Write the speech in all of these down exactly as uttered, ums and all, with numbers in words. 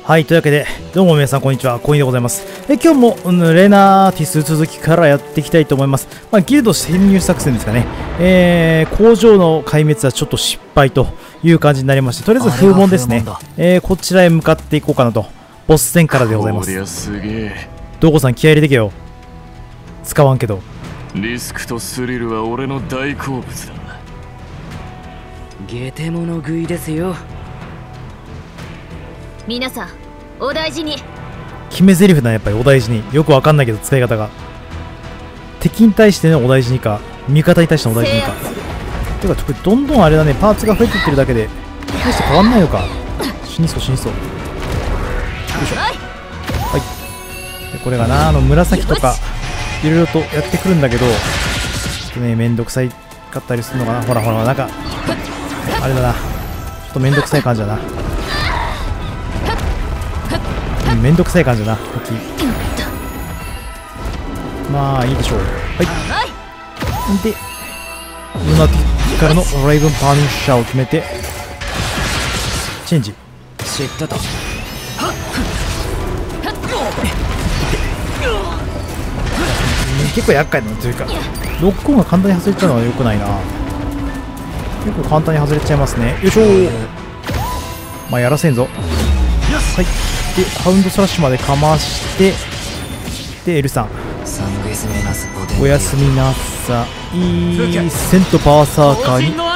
はい、というわけで、どうも皆さん、こんにちは、コインでございます。え今日も、うん、レナーティス続きからやっていきたいと思います。まあ、ギルド潜入作戦ですかね。えー、工場の壊滅はちょっと失敗という感じになりまして、とりあえず風門ですね。えー、こちらへ向かっていこうかなと。ボス戦からでございます。どこさん、気合入れてけよ。使わんけど。 リスクとスリルは俺の大好物だ。 ゲテモノ食いですよ。 皆さんお大事に。 決め台詞だね、やっぱりお大事に。よくわかんないけど使い方が。敵に対してのお大事にか、味方に対してのお大事にか。てかどんどんあれだね、パーツが増えていってるだけで大して変わんないのか。死にそう死にそう。よいしょ。はい。でこれがな、あの紫とかいろいろとやってくるんだけど、ちょっとねめんどくさいかったりするのかな。ほらほら、なんかあれだな、ちょっとめんどくさい感じだな。めんどくさい感じだな、時。まあいいでしょう。はい。で、ルナティックからのレイブンパニッシャーを決めて、チェンジ。 知ってた。 結構厄介なというか、ロックオンが簡単に外れちゃうのは良くないな。結構簡単に外れちゃいますね。よいしょー。まあやらせんぞ。はい。で、ハウンドスラッシュまでかまして、で、L さん。おやすみなさい。セントバーサーカーに結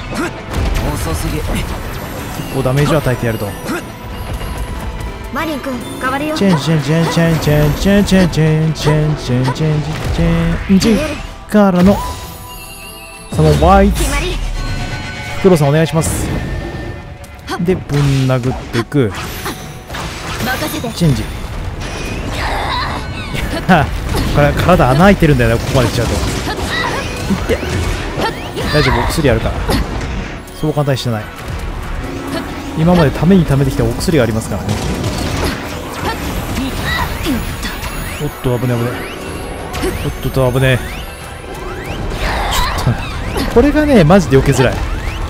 構ダメージを与えてやると。 マリン君変わるよ。 チェンジチェンジチェンジチェンジチェンジチェンジチェンジチェンジチェンジチェンジチェンジチェンジからのそのワイツフクロウさんお願いします。で、ぶん殴っていく。チェンジ。これ体穴開いてるんだよね、ここまで来ちゃうと。いって大丈夫、お薬あるからそう簡単にしてない。今までためにためてきたお薬がありますからね。おっと危ね危ね、おっとと危ね。ちょっとこれがねマジで避けづらい。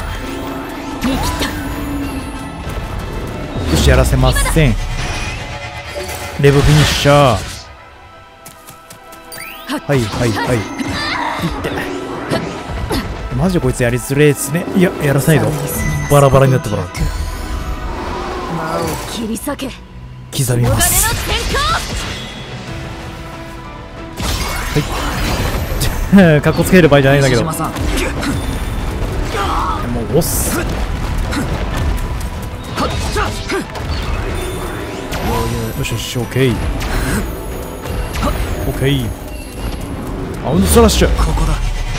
よし、やらせません。レブフィニッシャー。はいはいはい。いってマジでこいつやりづれえっすね。いや、やらせないぞ。バラバラになってもらう。 切り裂け。 刻みます。はい。かっこつける場合じゃないんだけど。もう押す。よしよし、オッケーオッケー。アウンドスラッシュ。ここだ。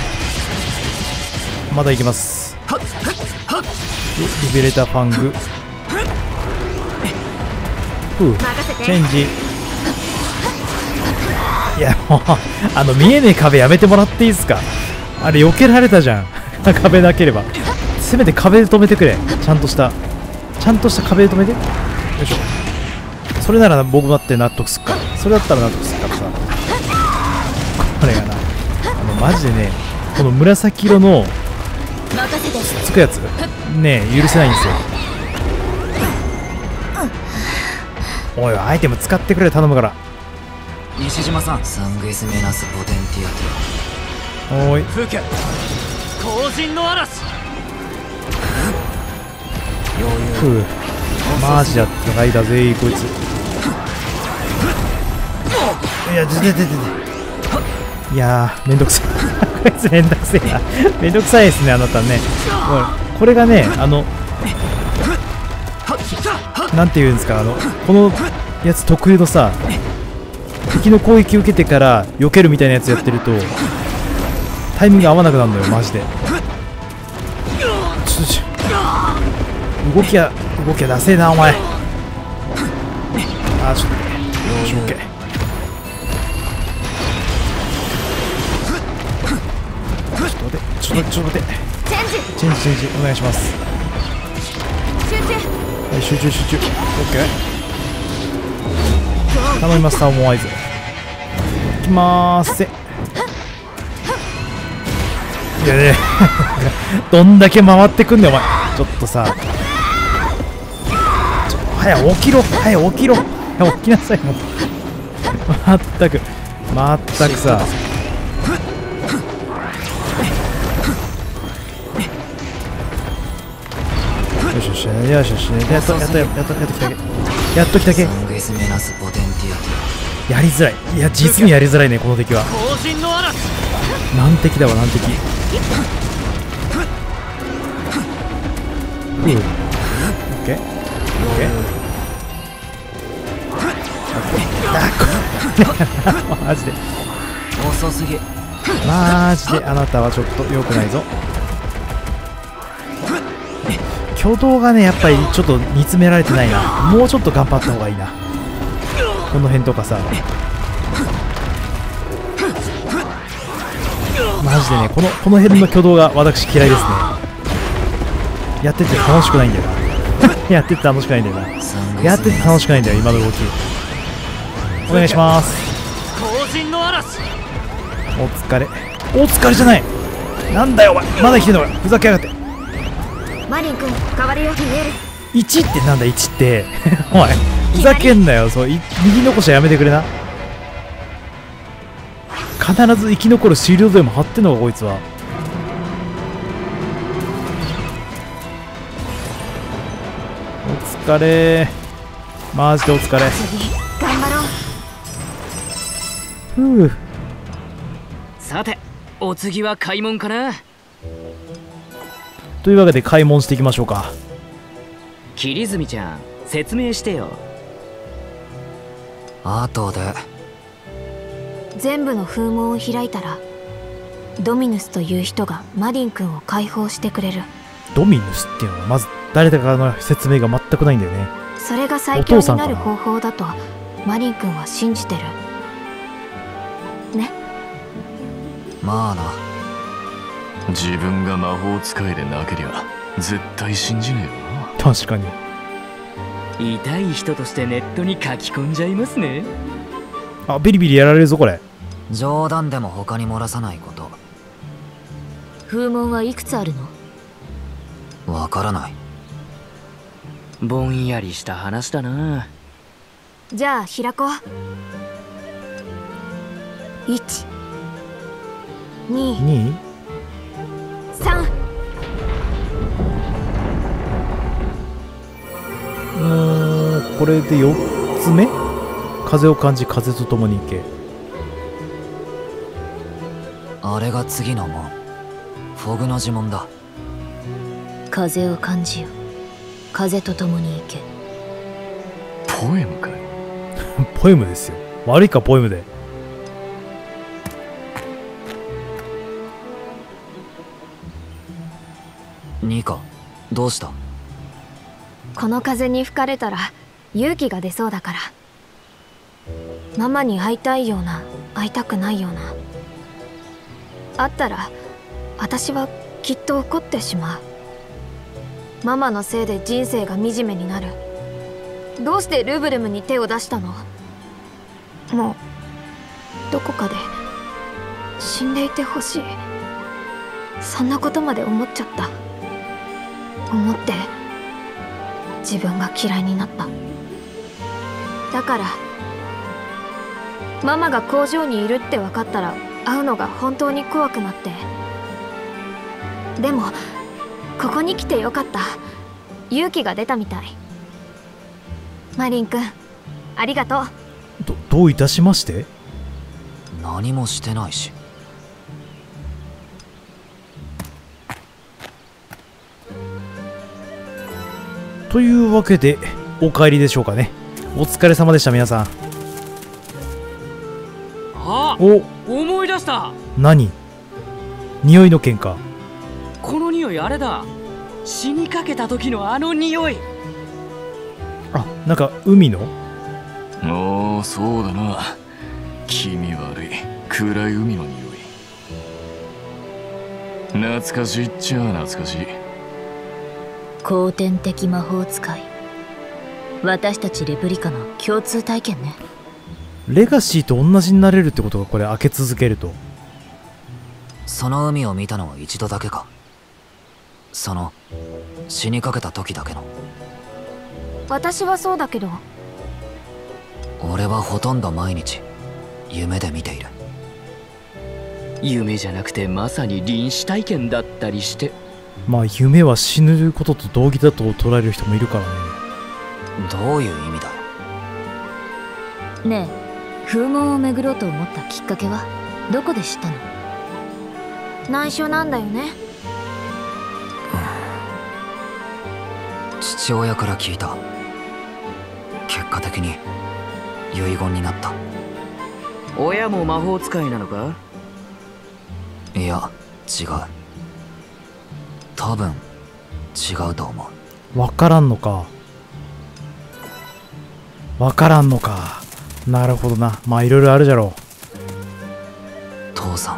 まだいけます。リベレーターファング。ふう、チェンジ。いやもうあの見えねえ壁やめてもらっていいですか。あれ避けられたじゃん壁なければせめて壁で止めてくれ。ちゃんとしたちゃんとした壁で止めて。よいしょ。それなら僕だって納得すっから。それだったら納得すっからさ。これがな、あのマジでね、この紫色のつくやつね許せないんですよ。おい、アイテム使ってくれ、頼むから。 西島さん、サングエスメナスポテンティアテ。 おい、 風景後陣の嵐。 ふう、マジやったかいだぜこいつ。いや、出て出て出て。いやー、めんどくさいこいつめんどくせえなめんどくさいですね、あなたね。これがね、あのなんていうんですか、あのこのやつ特有のさ、敵の攻撃を受けてから避けるみたいなやつやってるとタイミング合わなくなるのよ、マジで。ちょちょ動きや動きや出せえな、お前。あー、ちょっとよし、オッケー。ちょっと待って、ちょっとちょっと待って。チェンジチェンジチェンジお願いします。 集中。 はい、集中集中。オッケー。頼みます、サーモンアイズ。いきまーせ。いやねどんだけ回ってくんねんお前。ちょっとさ、ちょ早起きろ早起きろ起きなさいもうまったくまったくさ。よしよしよしよしやっとやっとやっとやっときたけやっときたけ。やりづらい。いや実にやりづらいねこの敵は。難敵だわ難敵。うんオッケーオッケー。マジで遅すぎ。 マジであなたはちょっと良くないぞ。挙動がねやっぱりちょっと煮詰められてないな。もうちょっと頑張った方がいいなこの辺とかさ。マジでねこのこの辺の挙動が私嫌いですね。やってて楽しくないんだよなやってて楽しくないんだよな。やってて楽しくないんだよ今の動き。お願いします。お疲れお疲れじゃない。なんだよお前まだ来てんのか。ふざけやがって。 マリン君変わるよ。 いちってなんだいちってお前ふざけんなよ。そうい右残しはやめてくれな。必ず生き残るシールドでも貼ってんのかこいつは。お疲れマジでお疲れ。 次頑張ろう。 ふう。 さてお次は開門かな。 というわけで開門していきましょうか。 桐泉ちゃん説明してよ。 後で。 全部の封門を開いたらドミヌスという人がマディン君を解放してくれる。 ドミヌスっていうのはまず誰だかの説明が全くないんだよね。 それが最強になる方法だとマディン君は信じてるね。 まあな。 自分が魔法使いでなけりゃ絶対信じねえよな。確かに痛い人としてネットに書き込んじゃいますね。 あビリビリやられるぞこれ。 冗談でも他に漏らさないこと。 封門はいくつあるの？ わからない。 ぼんやりした話だな。 じゃあ開こう。いちににさん。 うーんこれでよっつめ。風を感じ風と共に行け。 あれが次の門。フォグの呪文だ。 風を感じよ風と共に行け。 ポエムかいポエムですよ。悪いかポエムで。 ニカどうした？ この風に吹かれたら勇気が出そうだから。ママに会いたいような会いたくないような。会ったら私はきっと怒ってしまう。ママのせいで人生が惨めになる。どうしてルブルムに手を出したの？もうどこかで死んでいてほしい。そんなことまで思っちゃった。思って自分が嫌いになった。だからママが工場にいるって分かったら会うのが本当に怖くなって。でもここに来てよかった。勇気が出たみたい。マリン君ありがとう。 どどういたしまして。 何もしてないし。 というわけでお帰りでしょうかね。お疲れ様でした皆さん。 あお思い出した。 何？匂いの件か。 この匂いあれだ。死にかけた時のあの匂い。 あ、なんか海の？ ああそうだな。気味悪い暗い海の匂い。懐かしいっちゃ懐かしい。 後天的魔法使い。私たちレプリカの共通体験ね。 レガシーと同じになれるってことがこれ開け続けると。 その海を見たのは一度だけか。その死にかけた時だけの。 私はそうだけど。 俺はほとんど毎日夢で見ている。 夢じゃなくてまさに臨死体験だったりして。 まあ夢は死ぬことと同義だと捉える人もいるからね。 どういう意味だよ。 ねえ、風門を巡ろうと思ったきっかけはどこで知ったの？ 内緒なんだよね。 父親から聞いた。結果的に遺言になった。 親も魔法使いなのか？ いや、違う。多分違うと思う。わからんのか。わからんのか。なるほどな。まあいろいろあるじゃろう。父さん、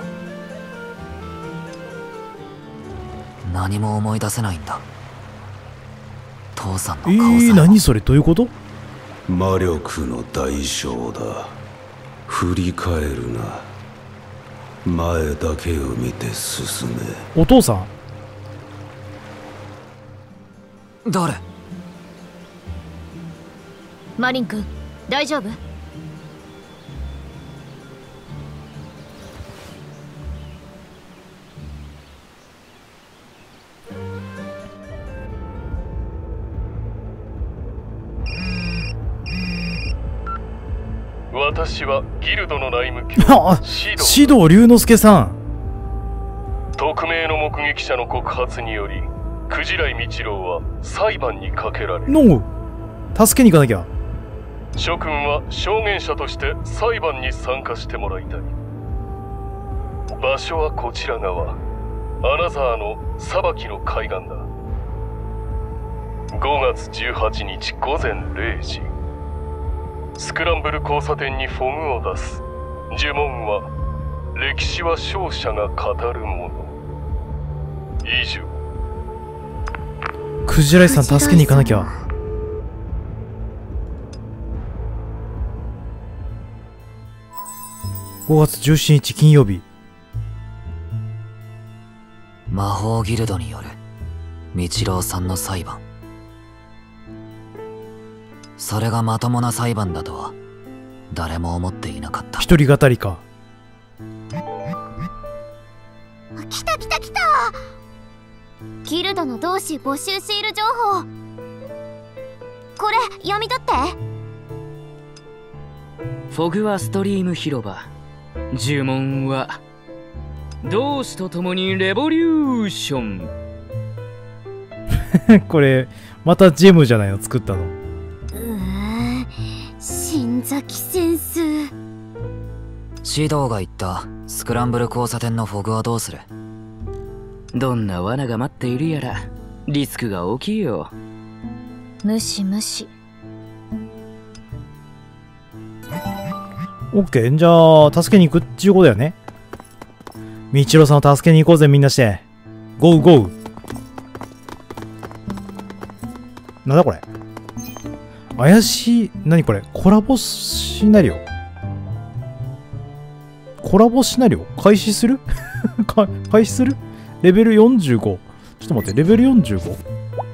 何も思い出せないんだ。父さんの顔さ。えー、何それ、どういうこと？ 魔力の代償だ。振り返るな。前だけを見て進め。 お父さん？ 誰？ マリン君、大丈夫？ 私はギルドの内務卿シド龍之介さん。 匿名の目撃者の告発によりクジライ道郎は裁判にかけられる。 の助けに行かなきゃ。 諸君は証言者として裁判に参加してもらいたい。場所はこちら側、アナザーの裁きの海岸だ。ごがつじゅうはちにちごぜんれいじ、スクランブル交差点にフォグを出す。呪文は歴史は勝者が語るもの。以上。 クジライさん助けに行かなきゃ。ごがつじゅうしちにち金曜日。 魔法ギルドによる道郎さんの裁判。それがまともな裁判だとは誰も思っていなかった。 一人語りか。 来た来た来た。ギルドの同志募集シール情報。これ読み取って。 フォグワストリーム広場。呪文は同志と共にレボリューション。 これまたジェムじゃないの作ったの。 新崎先生。 シドが言ったスクランブル交差点のフォグはどうする？ どんな罠が待っているやらリスクが大きいよ。 無視無視。 オッケー。じゃあ助けに行くっちゅうことだよね。みちろさんを助けに行こうぜみんなして。ゴーゴー。なんだこれ。怪しい。何これ。コラボシナリオ。コラボシナリオ開始するか開始するレベルよんじゅうご。ちょっと待って、レベルよんじゅうご。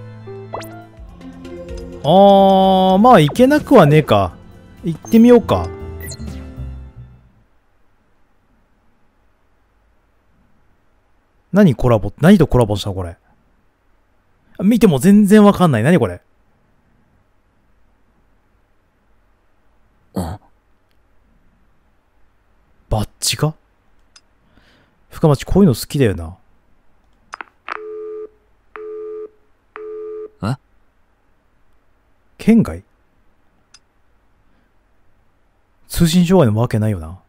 あー、まあ、いけなくはねえか。行ってみようか。何コラボ、何とコラボしたこれ。見ても全然わかんない。何これ。 ん？ バッジか？深町こういうの好きだよな。 え？ 県外？通信障害のわけないよな。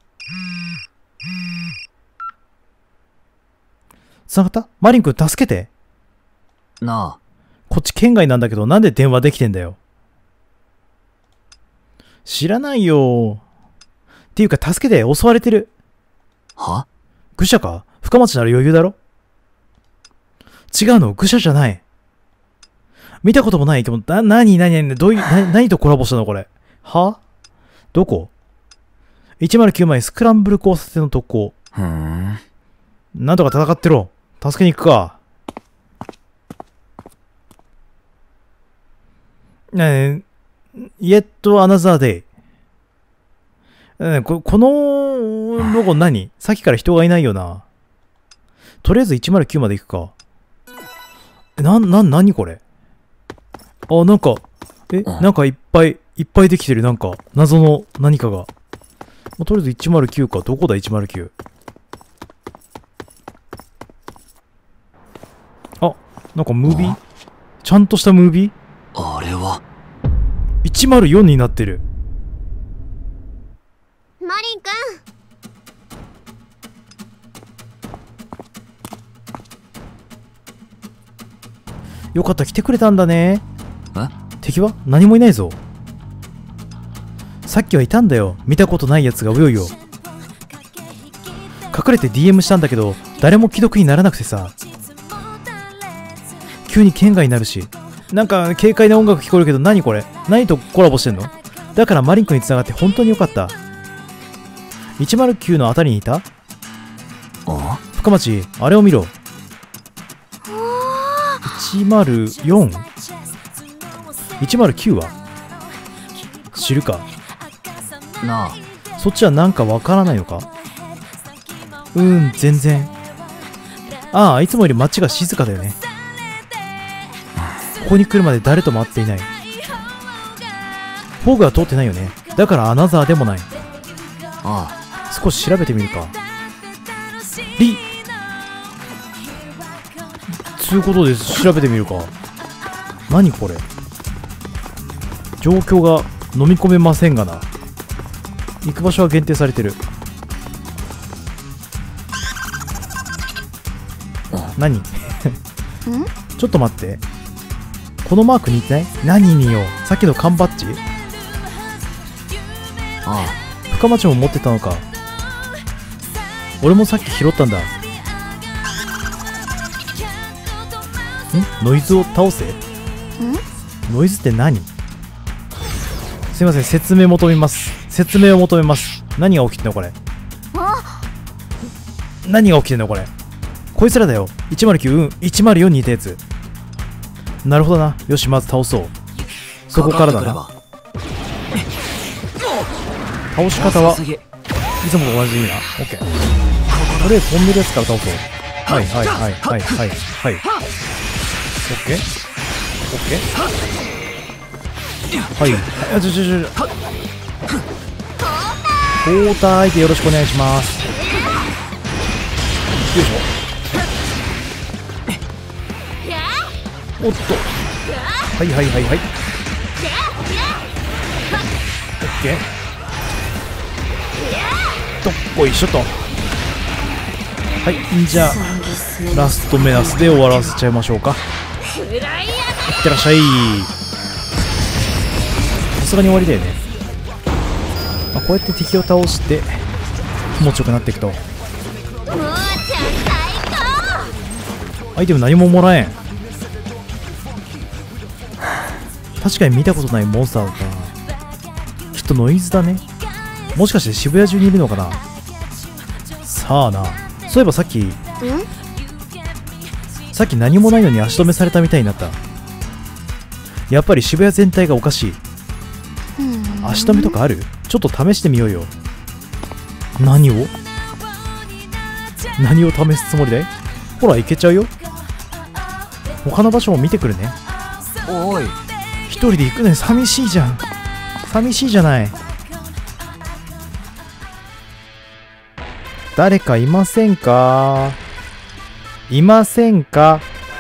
つながった？マリン君助けて。 なあ。 こっち県外なんだけどなんで電話できてんだよ。知らないよ。っていうか助けて、襲われてる。 は？ 愚者か？深町なら余裕だろ？違うの、愚者じゃない。見たこともないけど、な、なになになに、どういう、な、何とコラボしたのこれ。は？どこ？ いちまるきゅう 枚スクランブル交差点の特攻。 ふーん。 なんとか戦ってろ。助けに行くか。 ねえ、Yet Another Day。ね、こ, このロゴ何？さっきから人がいないよな。とりあえずいちまるきゅうまで行くか。え、な、な、なにこれ？あ、なんか、え、なんかいっぱい、いっぱいできてる。なんか、謎の何かが。とりあえずいちまるきゅうか。どこだいちまるきゅう。あ、なんかムービー？ちゃんとしたムービー？ あれは？ いちまるよんになってる。 マリンくん。 よかった、来てくれたんだね。 え？ 敵は何もいないぞ。さっきはいたんだよ。見たことないやつがうよいよ。隠れて ディーエム したんだけど、誰も既読にならなくてさ。急に圏外になるし。なんか軽快な音楽聞こえるけど、何これ？何とコラボしてんの？だからマリン君に繋がって本当によかった。いちまるきゅうのあたりにいた？ あ？ 深町、あれを見ろ。いちまるよん？ いちまるきゅうは？知るか？ なあ。そっちはなんかわからないのか？うーん、全然。ああ、いつもより街が静かだよね。ここに来るまで誰とも会っていない。フォーグは通ってないよね。だからアナザーでもない。 ああ。少し調べてみるか。リつうことです。調べてみるか。何これ。状況が飲み込めませんがな。行く場所は限定されてる。何ちょっと待って。このマーク似てない？何によ。さっきの缶バッジ？ ああ。 深町も持ってたのか。俺もさっき拾ったんだ。ん？ノイズを倒せ？ノイズって何？すいません、説明求めます。説明を求めます。何が起きてんのこれ。何が起きてんのこれ。こいつらだよ。いちまるきゅう、うん、いちまるよんにいたやつ。なるほどな。よし、まず倒そう。そこからだな。倒し方はいつもと同じでいいな。オッケー。とりあえず飛んでるやつから倒そう。はいはいはいはいはいはい。オッケーオッケー。はい。あ、ちょちょちょ。交代でよろしくお願いします。よいしょ。おっと。はいはいはいはい。オッケー。どっこいしょと。はい、じゃあラストメナスで終わらせちゃいましょうか。いってらっしゃい。さすがに終わりだよね。まあ、こうやって敵を倒して気持ちよくなっていくと。アイテム何ももらえん。確かに見たことないモンスターだったな。きっとノイズだね。もしかして渋谷中にいるのかな。さあな。そういえばさっきさっき何もないのに足止めされたみたいになった。やっぱり渋谷全体がおかしい。足止めとかある？ちょっと試してみようよ。何を何を試すつもりだい？ほら、行けちゃうよ。他の場所も見てくるね。 おい、 一人で行くのに寂しいじゃん。寂しいじゃない。誰かいませんか？いませんか？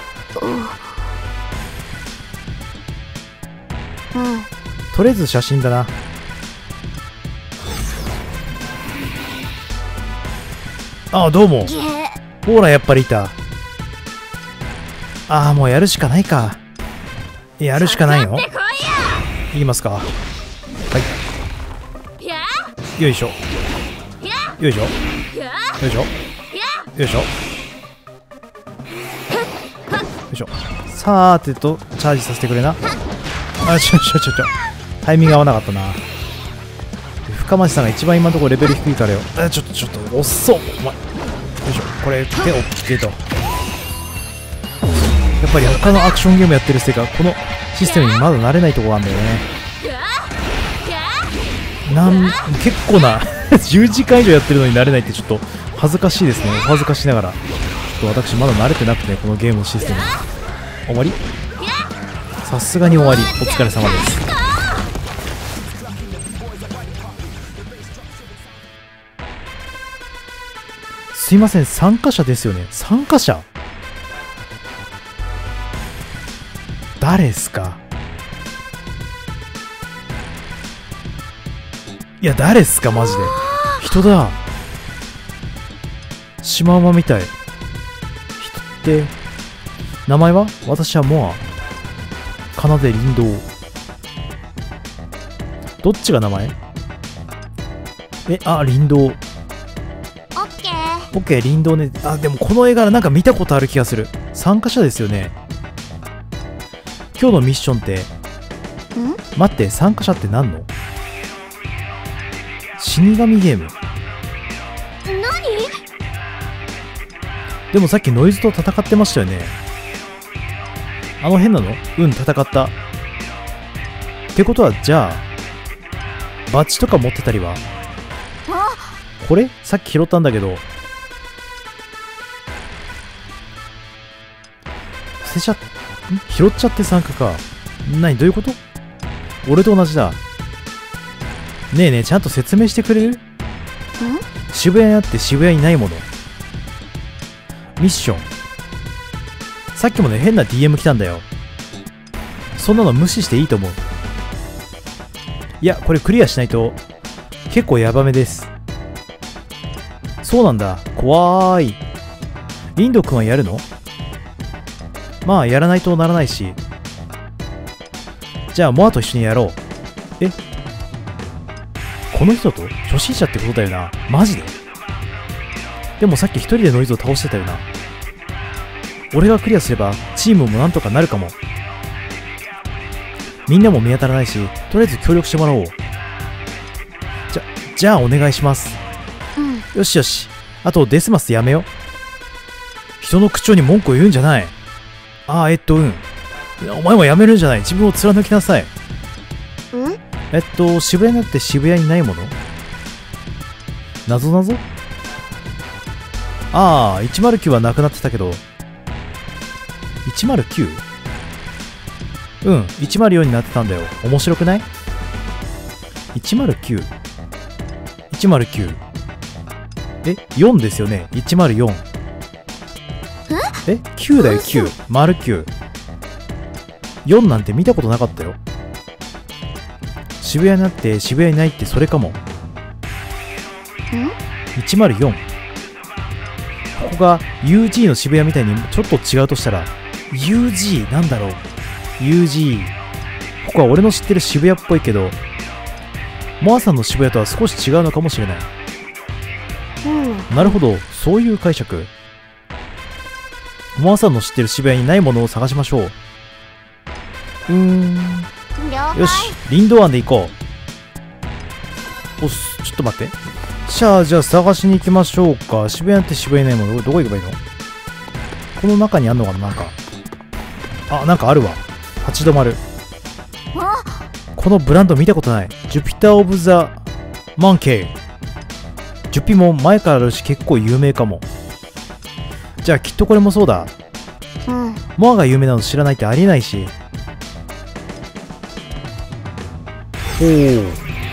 うん。 とりあえず写真だな。ああ、どうも。ほら、やっぱりいた。ああ、もうやるしかないか。やるしかないの？いきますか。はい。よいしょ。よいしょ。よいしょ。よいしょ。よいしょ。さーてと、チャージさせてくれな。あ、ちょちょちょちょ。タイミング合わなかったな。深町さんが一番今のところレベル低いからよ。あ、ちょっとちょっと、遅っ。お前。よいしょ。これ、手をつけと。やっぱり他のアクションゲームやってるせいか、このシステムにまだ慣れないとこがあるんだよね。なん結構なじゅうじかん以上やってるのに慣れないってちょっと恥ずかしいですね。お恥ずかしながらちょっと私まだ慣れてなくて、このゲームのシステム終わり、さすがに終わり。お疲れ様です。すいません、参加者ですよね。参加者誰っすか？いや、誰っすかマジで。人だ。シマウマみたい。人って名前は？私はモア。奏で林道。どっちが名前？え、あ、林道。オッケー。 オッケー、林道ね。あ、でもこの絵柄なんか見たことある気がする。参加者ですよね。今日のミッションって、待って、参加者って何の？死神ゲーム。 何？ でもさっきノイズと戦ってましたよね。あの変なの？うん、戦った。ってことは、じゃあバッジとか持ってたりは？これさっき拾ったんだけど、捨てちゃっ拾っちゃって参加か。何？どういうこと？俺と同じだ。ねえねえ、ちゃんと説明してくれる？渋谷にあって渋谷にないもの。ミッション。さっきもね、変な ディーエム 来たんだよ。そんなの無視していいと思う。いや、これクリアしないと結構ヤバめです。そうなんだ。怖ーい。リンド君はやるの？まあ、やらないとならないし。じゃあ、モアと一緒にやろう。え？この人と初心者ってことだよな。マジで？でもさっき一人でノイズを倒してたよな。俺がクリアすればチームもなんとかなるかも。みんなも見当たらないし、とりあえず協力してもらおう。じゃ、じゃあお願いします。 うん、 よしよし。あとデスマスやめよ。人の口調に文句を言うんじゃない。ああ、えっと、うん。お前もやめるんじゃない。自分を貫きなさい。 うん？ えっと、渋谷にあって渋谷にないもの？なぞなぞ？ああ、いちまるきゅうはなくなってたけど。いちまるきゅう？ うん、いちまるよんになってたんだよ。面白くない？ いちまるきゅう。いちまるきゅう。え、よんですよね。いちまるよん。え ?きゅう だよ、きゅう。丸きゅう。よんなんて見たことなかったよ。渋谷になって渋谷にないってそれかも。いちまるよん。ここが ユージー の渋谷みたいにちょっと違うとしたら ユージー なんだろう。 ユージー ここは俺の知ってる渋谷っぽいけど、モアさんの渋谷とは少し違うのかもしれない。 うん、 なるほど、そういう解釈。モアさんの知ってる渋谷にないものを探しましょう。うーん、よし、リンド湾で行こう。おっす、ちょっと待って。じゃあ、じゃあ探しに行きましょうか。渋谷って渋谷にないもの、どこ行けばいいの？この中にあんのかな、なんか。あ、なんかあるわ。立ち止まる。このブランド見たことない。ジュピター・オブ・ザ・マンケイ。ジュピも前からあるし結構有名かも。じゃあきっとこれもそうだ。 うん、 モアが有名なの知らないってありえないし。おお。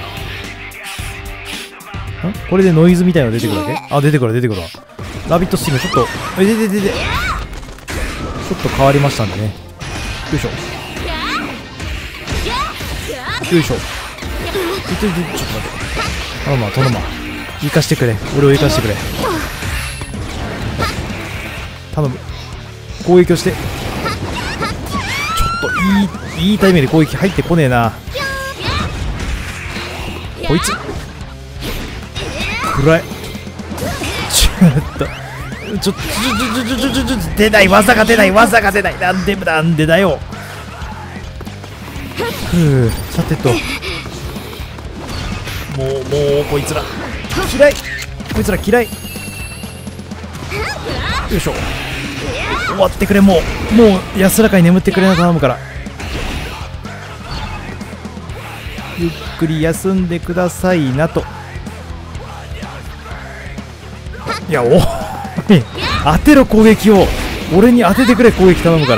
んこれでノイズみたいなの出てくるだけ？あ、出てくる出てくるわ。ラビットスティームちょっと、え、でででで。ちょっと変わりましたんでね。よいしょ。よいしょ。ちょっと待って。頼むわ、頼むわ。生かしてくれ。俺を生かしてくれ。頼む。攻撃をして。ちょっといい、いいタイミングで攻撃入ってこねえな。こいつ。暗い。ちょっと。ちょ、ちょ、ちょ、ちょ、ちょ、ちょ、ちょ、ちょ、出ない。技が出ない。技が出ない。なんで、なんでだよ。ふう、さてと。もう、もう、こいつら。嫌い。こいつら嫌い。よいしょ。終わってくれ、もう。もう、安らかに眠ってくれな頼むから。 ゆっくり休んでくださいなと。いや、おい当てろ攻撃を。俺に当ててくれ、攻撃頼むから。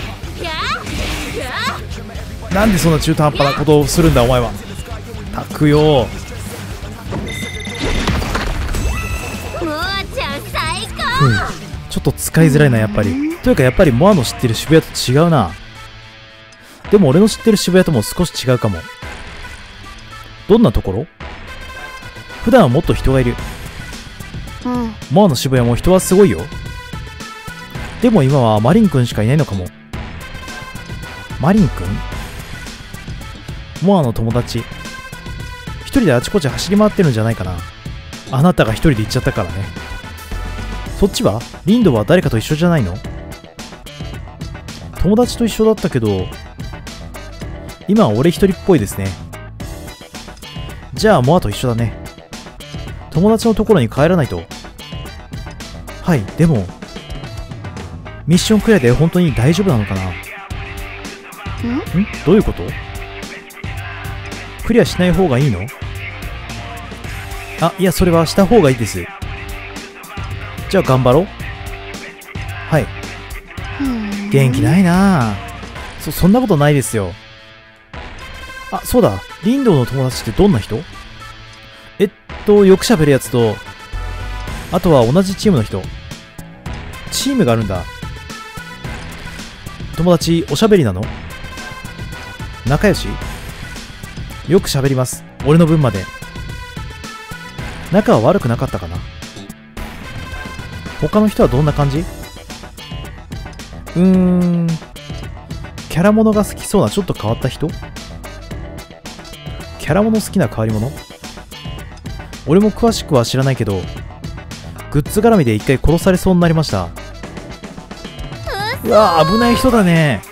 なんでそんな中途半端なことをするんだお前は。たくよ。 もーちゃん最高。 うん、ちょっと使いづらいなやっぱり。というかやっぱりモアの知ってる渋谷と違うな。でも俺の知ってる渋谷とも少し違うかも。どんなところ？普段はもっと人がいる。 うん、 モアの渋谷も人はすごいよ。でも今はマリンくんしかいないのかも。マリンくん？モアの友達。一人であちこち走り回ってるんじゃないかな。あなたが一人で行っちゃったからね。そっちは？リンドは誰かと一緒じゃないの？友達と一緒だったけど、今は俺一人っぽいですね。じゃあモアと一緒だね。友達のところに帰らないと。はい、でもミッションクリアで本当に大丈夫なのかな？ん？どういうこと？クリアしない方がいいの？あ、いや、それはした方がいいです。じゃあ頑張ろう。はい。元気ないなぁ。そ、そんなことないですよ。あ、そうだ。リンドウの友達ってどんな人？えっと、よく喋るやつと、あとは同じチームの人。チームがあるんだ。友達、おしゃべりなの？仲良し？よく喋ります。俺の分まで。仲は悪くなかったかな？他の人はどんな感じ？うーん、キャラものが好きそうなちょっと変わった人？キャラもの好きな変わり者？俺も詳しくは知らないけど、グッズ絡みで一回殺されそうになりました。うわー、危ない人だね。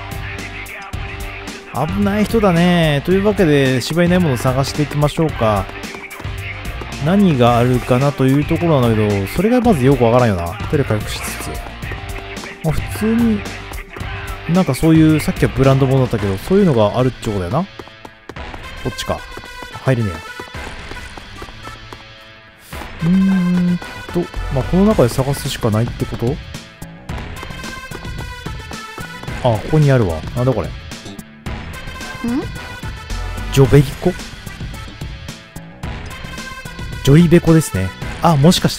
危ない人だね。というわけで、芝居ないものを探していきましょうか。何があるかなというところなんだけど、それがまずよくわからんよな。手で回復しつつ。まあ、普通に、なんかそういう、さっきはブランドものだったけど、そういうのがあるってことだよな。こっちか。入れねえや。うーんと、まあ、この中で探すしかないってこと？あ、ここにあるわ。なんだこれ。ん？ジョベリコ？ジョイベコですね。あ、もしかして、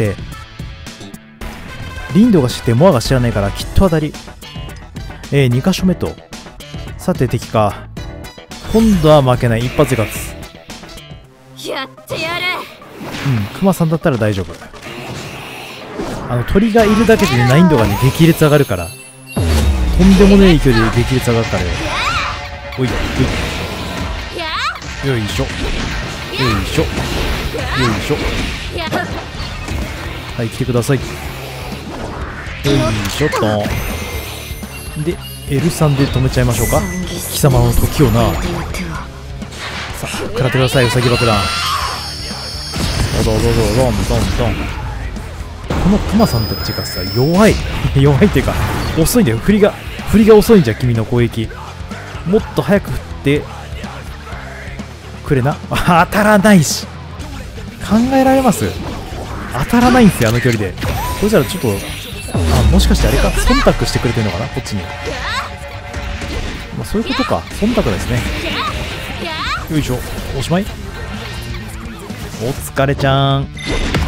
リンドが知ってモアが知らないからきっと当たり。えー、に箇所目と。さて敵か。今度は負けない。一発で勝つ。 やってやる。 うん、クマさんだったら大丈夫。あの、鳥がいるだけで、ね、難易度がね、激烈上がるから。とんでもねえ勢いで激烈上がるからよ。おい、おい。よいしょ。よいしょ。よいしょ。はい、来てください。よいしょっと。で、エルさんで止めちゃいましょうか。貴様の時をな。さあ、食らってください、ウサギ爆弾。どうぞどうぞ、ドンドンドン。このクマさんたちがさ、弱い。弱いっていうか、遅いんだよ。振りが、振りが遅いんじゃ、君の攻撃。もっと早く振ってくれな。あ、当たらないし。考えられます？当たらないんですよ、あの距離で。そしたらちょっと、あ、もしかしてあれか、忖度してくれてるのかな、こっちに。まあ、そういうことか、忖度ですね。よいしょ、おしまい。お疲れちゃん。 もー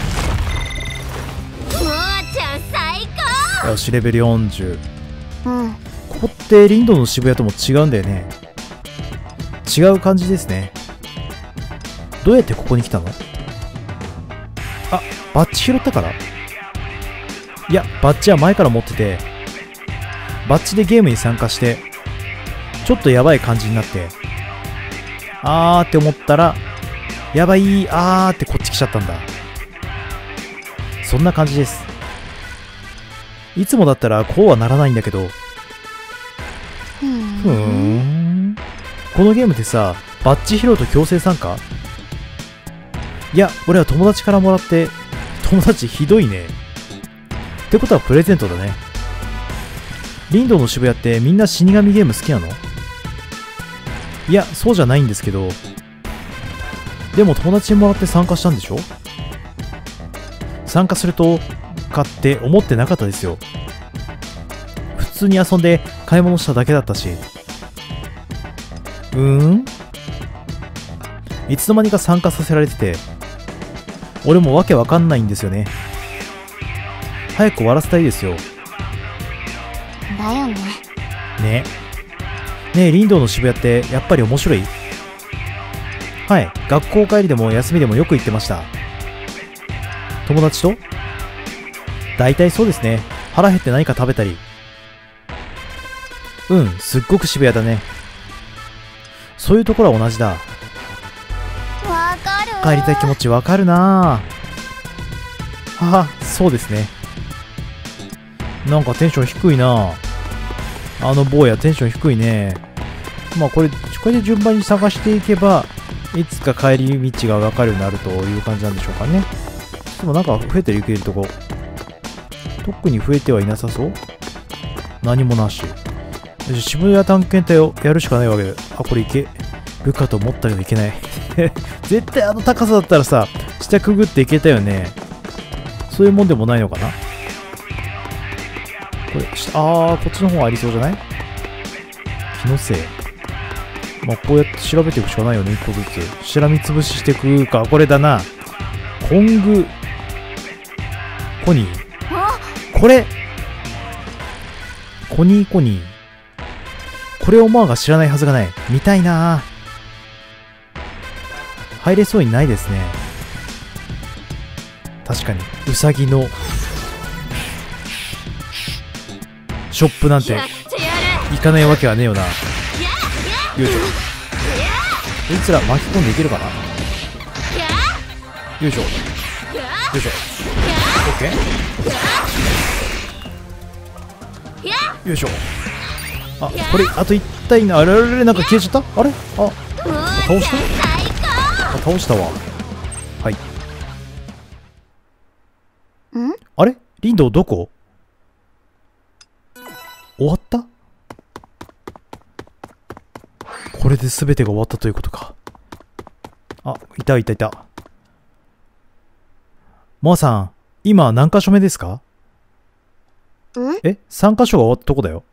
ちゃん最高。 よし、レベルよんじゅう。 うん。 ここってリンドの渋谷とも違うんだよね。違う感じですね。どうやってここに来たの？あ、バッジ拾ったから？いや、バッジは前から持ってて、バッジでゲームに参加して、ちょっとやばい感じになって、あーって思ったら、やばい、あーってこっち来ちゃったんだ。そんな感じです。いつもだったらこうはならないんだけど、ふーん。このゲームってさ、バッジ拾うと強制参加？いや、俺は友達からもらって、友達ひどいね。ってことはプレゼントだね。リンドの渋谷ってみんな死神ゲーム好きなの？いや、そうじゃないんですけど、 でも友達にもらって参加したんでしょ。参加するとかって思ってなかったですよ。普通に遊んで買い物しただけだったし。うーん、いつの間にか参加させられてて、俺もわけわかんないんですよね。早く終わらせたいですよ。 だよね。 ねねえ、林道の渋谷ってやっぱり面白い？はい、学校帰りでも休みでもよく行ってました。友達と？大体そうですね。腹減って何か食べたり。うん、すっごく渋谷だね。そういうところは同じだ。 わかる。 帰りたい気持ちわかるなぁ。はは、そうですね。なんかテンション低いなぁ。あの坊やテンション低いね。まあこれ、これで順番に探していけば、いつか帰り道がわかるようになるという感じなんでしょうかね。でもなんか増えてる、行けるとこ。特に増えてはいなさそう。何もなし。渋谷探検隊をやるしかないわけで。あ、これ行けるかと思ったけど行けない。絶対あの高さだったらさ、下くぐって行けたよね。そういうもんでもないのかな。これ、あー、こっちの方ありそうじゃない？気のせい。まあ、こうやって調べていくしかないよね、一個ずつ。しらみつぶししていくか。これだな。コング、コニー。これコニーコニー。これをマーが知らないはずがない。見たいなぁ。入れそうにないですね。確かに。ウサギのショップなんて行かないわけはねえよな。よいしょ。こいつら巻き込んでいけるかな。よいしょ。よいしょ。オッケー。よいしょ。あ、これあといったいな。あれあれ、なんか消えちゃった。あれ、あ、倒したあ、倒したわ。はい。 ん？ あれ、リンドどこ？終わった？これで全てが終わったということか。あ、いたいたいた。モアさん、今何箇所目ですか？ ん？ え、さん箇所が終わったとこだよ。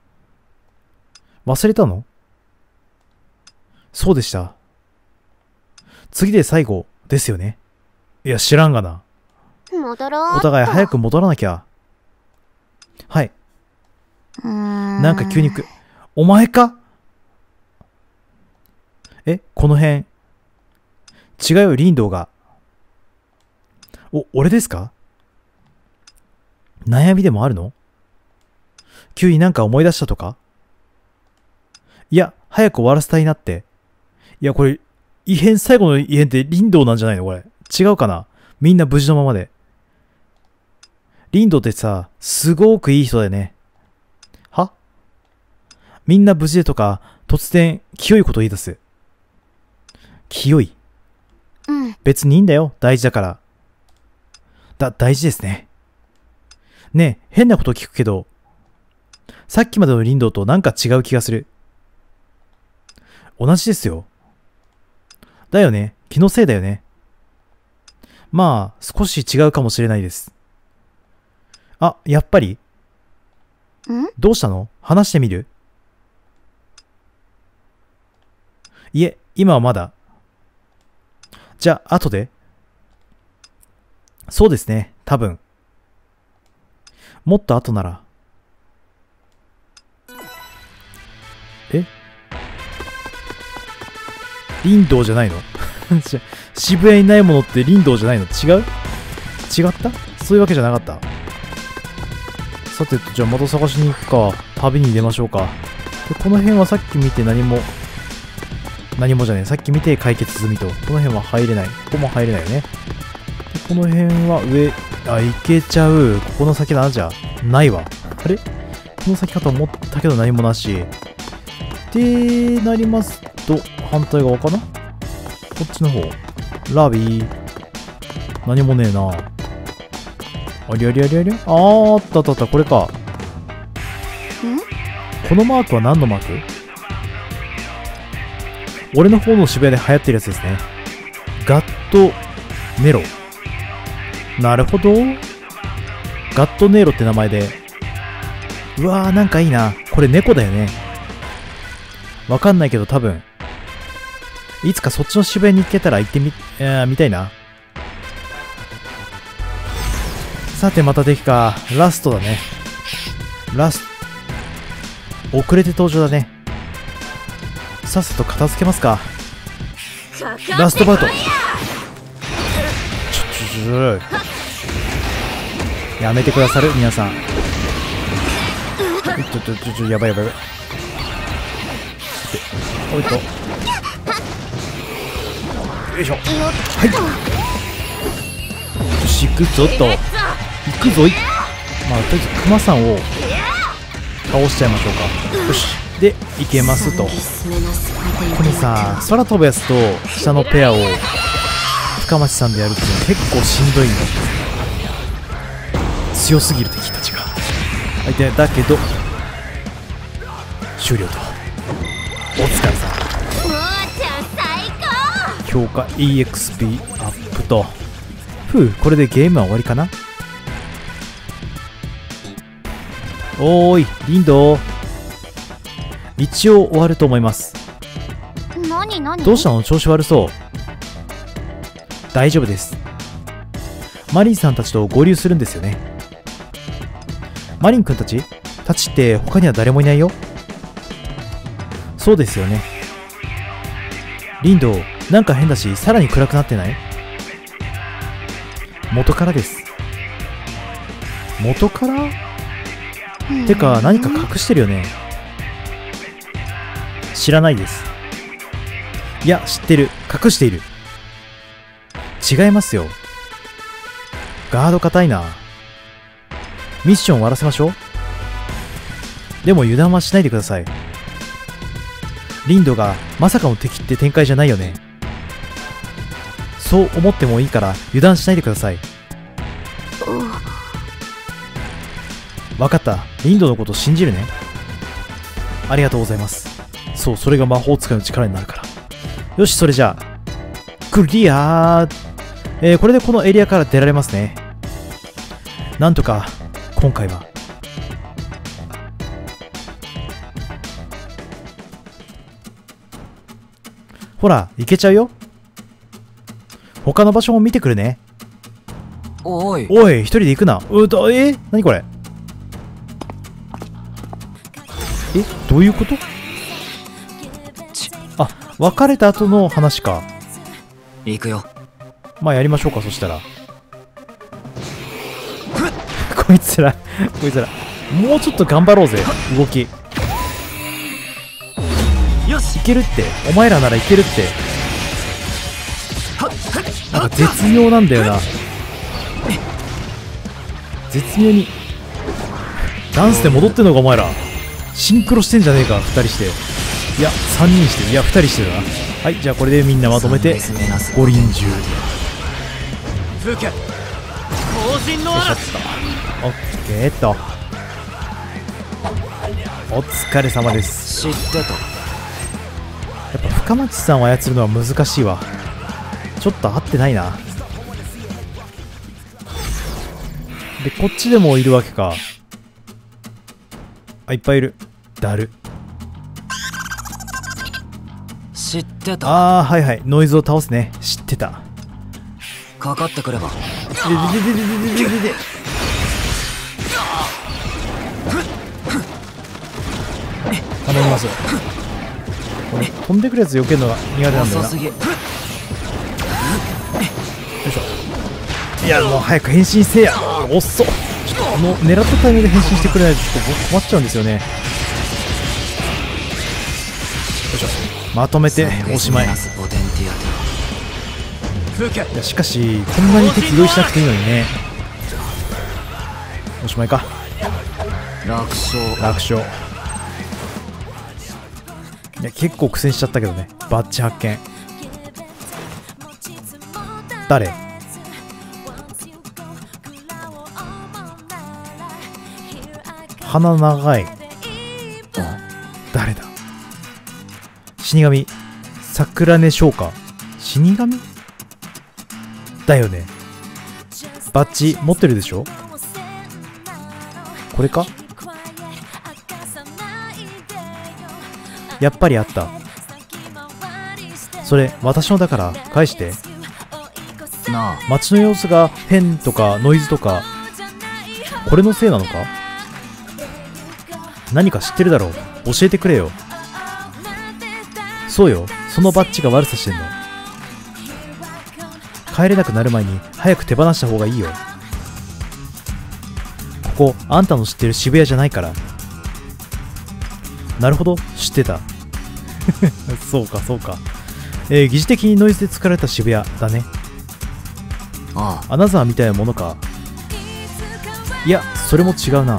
忘れたの？そうでした。次で最後ですよね。いや、知らんがな。 戻ろう。 お互い早く戻らなきゃ。はい。 うーん。 なんか急にく、お前か？え、この辺。違うよ、リンドウが。お、俺ですか？悩みでもあるの？急になんか思い出したとか？いや、早く終わらせたいなって。いや、これ、異変、最後の異変ってリンドウなんじゃないのこれ。違うかな？みんな無事のままで。リンドウってさ、すごくいい人だよね。は？みんな無事でとか、突然、清いこと言い出す。清い？ うん。 別にいいんだよ。大事だから。だ、大事ですね。ねえ、変なこと聞くけど、さっきまでのリンドウとなんか違う気がする。同じですよ。だよね。気のせいだよね。まあ、少し違うかもしれないです。あ、やっぱり？ ん？ どうしたの？話してみる？いえ、今はまだ。じゃあ、後で。そうですね、多分。もっと後なら。え？リンドウじゃないの？渋谷にないものってリンドウじゃないの？違う？違った？そういうわけじゃなかった。さてと、じゃあまた探しに行くか。旅に出ましょうか。で、この辺はさっき見て何も、何もじゃねえ。さっき見て解決済みと。この辺は入れない。ここも入れないよね。で、この辺は上、あ、行けちゃう。ここの先だな、じゃあ。ないわ。あれ？この先かと思ったけど何もなし。で、なりますと、反対側かな？こっちの方。ラビー。何もねえな。ありゃりゃりゃりゃ。あー、あったあったあった、これか。 ん？ このマークは何のマーク？俺の方の渋谷で流行ってるやつですね。 ガットネロ。なるほど。ガットネロって名前で。うわー、なんかいいな。これ猫だよね。わかんないけど多分。いつかそっちの渋谷に行けたら行ってみ、えー、見たいな。さて、また敵か。ラストだね。ラスト。遅れて登場だね。さっさと片付けますか。ラストバウト。ちょちょちょやめてくださる皆さん。ちょちょちょちょやばいやばいやばい。おいと。よいしょ。はい。よし、行くぞっと。行くぞい。まあ、とりあえずクマさんを倒しちゃいましょうか。よし。で、いけますと。ここにさ、空飛ぶやつと下のペアを深町さんでやるっていうのは結構しんどいんだ。強すぎる敵たちが。相手だけど、終了と。お疲れさん。強化 イーエックスピー アップと。ふう、これでゲームは終わりかな。おーい、リンドー。一応終わると思います。 何何？ どうしたの？調子悪そう。大丈夫です。マリンさんたちと合流するんですよね。マリン君たちたちって他には誰もいないよ。そうですよね。リンド、なんか変だし、さらに暗くなってない？元からです。元から？てか、何か隠してるよね。知らないです。いや、知ってる。隠している。違いますよ。ガード硬いな。ミッション終わらせましょう。でも油断はしないでください。リンドがまさかの敵って展開じゃないよね。そう思ってもいいから油断しないでください。わかった。リンドのこと信じるね。ありがとうございます。そう、それが魔法使いの力になるから。よし、それじゃあクリアー。えー、これでこのエリアから出られますね。なんとか今回は。ほら、行けちゃうよ。他の場所も見てくるね。 おいおい、一人で行くな。うだ、えー、何これ。え、どういうこと？あ、別れた後の話か。 行くよ。 まあやりましょうか、そしたら。こいつら、こいつら。もうちょっと頑張ろうぜ、動き。よし、いけるって。お前らならいけるって。なんか絶妙なんだよな。絶妙に。ダンスで戻ってんのか、お前ら。シンクロしてんじゃねえか、二人して。いや、三人してる。いや、二人してるな。はい、じゃあこれでみんなまとめて、五輪中。 風景後進の嵐。 オッケーっと。お疲れ様です。 知ってた。 やっぱ深町さんを操るのは難しいわ。ちょっと合ってないな。で、こっちでもいるわけか。あ、いっぱいいる。だる。 知ってた。 ああ、はいはい。ノイズを倒すね。知ってた。 かかってくれば。 ででででででででで。頼みます。これ飛んでくるやつ避けるのが苦手なんだよな。よいしょ。いや、もう早く変身せえや。おっそ。ちょっとあの狙ったタイミングで変身してくれないとちょっと僕困っちゃうんですよね。よいしょ。まとめておしまい。いや、しかしこんなに敵用意しなくていいのにね。おしまいか。 楽勝。 楽勝。いや、結構苦戦しちゃったけどね。バッジ発見。誰？鼻長い。誰だ？死神桜根翔か。死神？ だよね。バッジ持ってるでしょ。これか。やっぱりあった。それ私のだから返して。 なあ、 街の様子が変とかノイズとか、これのせいなのか。何か知ってるだろう。教えてくれよ。そうよ、そのバッジが悪さしてんの。帰れなくなる前に早く手放した方がいいよ。ここあんたの知ってる渋谷じゃないから。なるほど、知ってた。そうかそうか。えー、疑似的にノイズで作られた渋谷だね。 ああ、 アナザーみたいなものか。いや、それも違うな。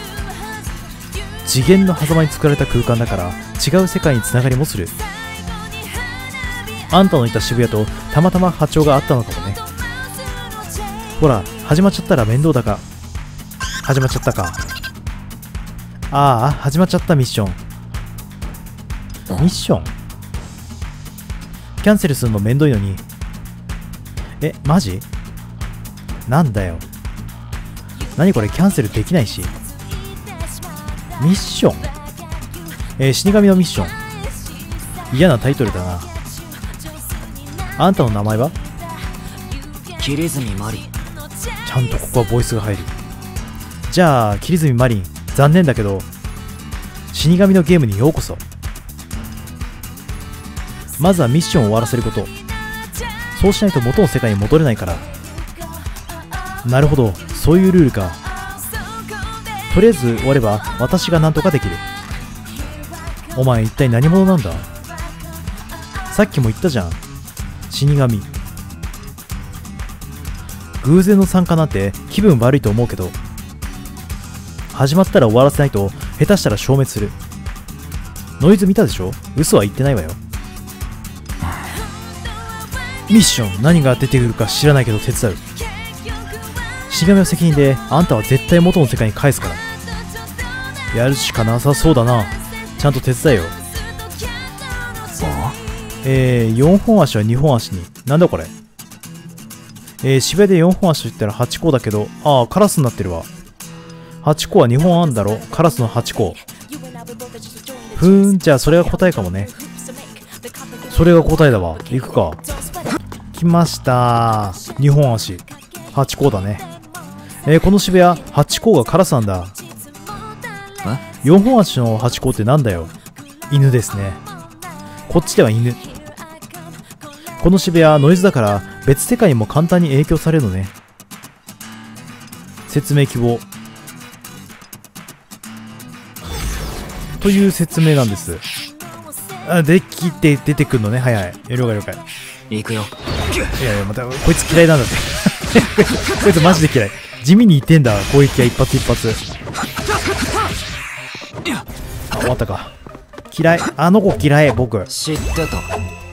次元の狭間に作られた空間だから違う世界につながりもする。あんたのいた渋谷とたまたま波長があったのかもね。ほら、始まっちゃったら面倒だが。始まっちゃったか。ああ、始まっちゃったミッション。ミッションキャンセルするのめんどいのに。え、マジ？なんだよ。何これ、キャンセルできないし。ミッション、えー、死神のミッション。嫌なタイトルだな。あんたの名前は？ 桐住マリン。 ちゃんとここはボイスが入る。じゃあ桐住マリン、残念だけど死神のゲームにようこそ。まずはミッションを終わらせること。そうしないと元の世界に戻れないから。なるほど、そういうルールか。とりあえず終われば私が何とかできる。お前一体何者なんだ。さっきも言ったじゃん、死神。偶然の参加なんて気分悪いと思うけど、始まったら終わらせないと下手したら消滅する。ノイズ見たでしょ。嘘は言ってないわよ。ミッション、何が出てくるか知らないけど手伝う。死神の責任であんたは絶対元の世界に返すから。やるしかなさそうだな。ちゃんと手伝えよ。えー、よんほん足はにほん足に。なんだこれ。えー、渋谷でよんほん足と言ったらはちこだけど、ああ、カラスになってるわ。はちこはにほんあんだろ。カラスのはちこ。ふーん、じゃあそれが答えかもね。それが答えだわ。行くか。来ましたー。にほん足。はちこだね。えー、この渋谷、はちこがカラスなんだ。よんほん足のはちこってなんだよ。犬ですね。こっちでは犬。この渋谷、ノイズだから別世界にも簡単に影響されるのね。説明希望。という説明なんです。あ、できて出てくるのね。はいはい。了解了解。 行くよ。 いやいや、またこいつ嫌いなんだって。こいつマジで嫌い。地味に言ってんだ。攻撃は一発一発。あ、終わったか。嫌い。あの子嫌い、僕。 知ってた。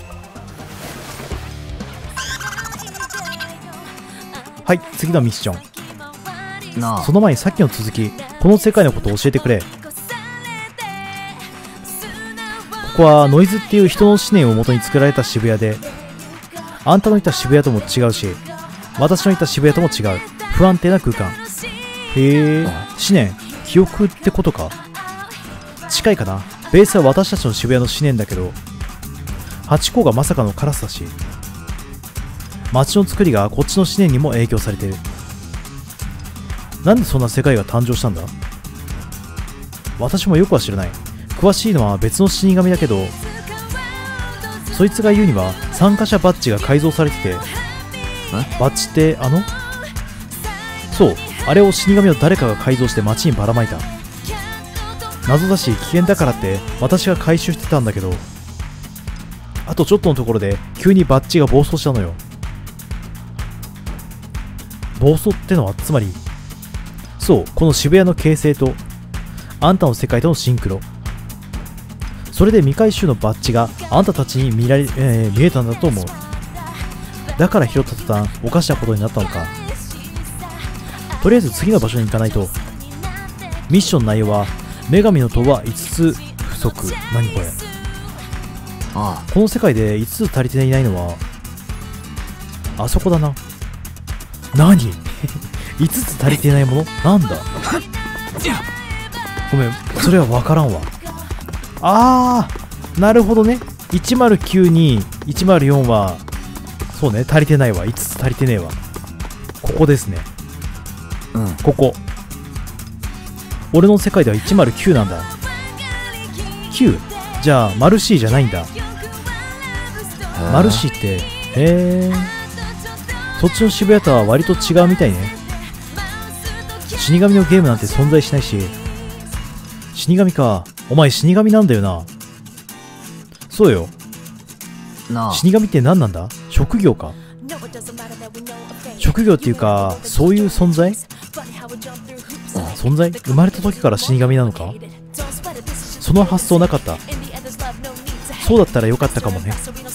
はい、次のミッション。 なあ、 その前にさっきの続き、この世界のことを教えてくれ。ここはノイズっていう人の思念を元に作られた渋谷で、あんたのいた渋谷とも違うし、私のいた渋谷とも違う不安定な空間。へえ、思念、記憶ってことか。近いかな。ベースは私たちの渋谷の思念だけど、ハチ公がまさかのカラスだし、街の作りがこっちの思念にも影響されてる。なんでそんな世界が誕生したんだ。私もよくは知らない。詳しいのは別の死神だけど、そいつが言うには参加者バッジが改造されてて、バッジってあのそう、あれを死神の誰かが改造して街にばらまいた。謎だし危険だからって私が回収してたんだけど、あとちょっとのところで急にバッジが暴走したのよ。暴走ってのはつまり、そう、この渋谷の形成とあんたの世界とのシンクロ。それで未回収のバッジがあんたたちに見られ、えー、見えたんだと思う。だから拾った途端おかしなことになったのか。とりあえず次の場所に行かないと。ミッションの内容は女神の塔はいつつ不足。何これ。 ああ、 この世界でいつつ足りていないのはあそこだな。 何いつつ足りてないものなんだ。ごめん、それは分からんわ。あー、なるほどね。いちまるきゅうにいちまるよんはそうね、足りてないわ。いつつ足りてねえわ。ここですね。 うん。 ここ。俺の世界ではいちまるきゅうなんだ。きゅう？ じゃあマルシーじゃないんだ。マルシーって、へー、そっちの渋谷とは割と違うみたいね。死神のゲームなんて存在しないし。死神か。お前死神なんだよな。そうよ。 なあ。 死神って何なんだ？職業か。職業っていうか、そういう存在？存在？生まれた時から死神なのか？その発想なかった。そうだったらよかったかもね。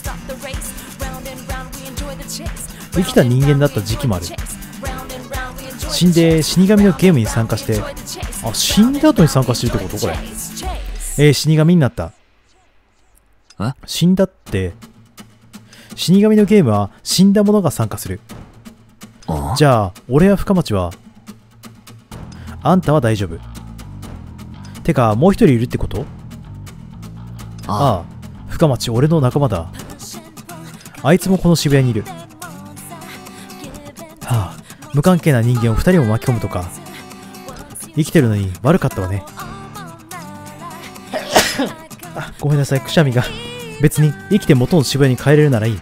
生きた人間だった時期もある。死んで死神のゲームに参加して、あ、死んだ後に参加してるってことこれ。えー、死神になった。 え？ 死んだって、死神のゲームは死んだ者が参加する。じゃあ、俺や深町は、あんたは大丈夫。てか、もう一人いるってこと？ああ、深町、俺の仲間だ。あいつもこの渋谷にいる。はあ、無関係な人間を二人も巻き込むとか。生きてるのに悪かったわね。あ、ごめんなさい、くしゃみが。別に生きて元の渋谷に帰れるならいい。